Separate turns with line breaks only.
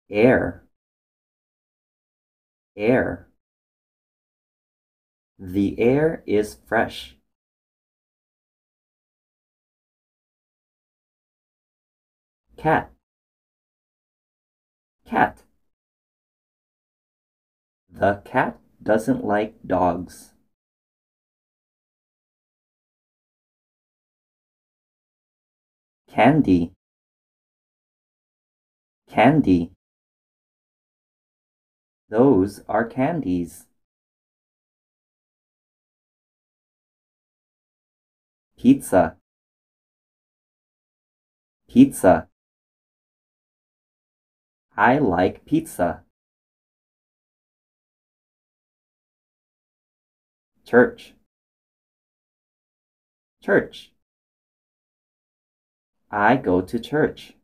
Air, air. The air is fresh. Cat, cat. The cat doesn't like dogs. Candy, candy. Those are candies. Pizza, pizza. I like pizza. Church, church. I go to church.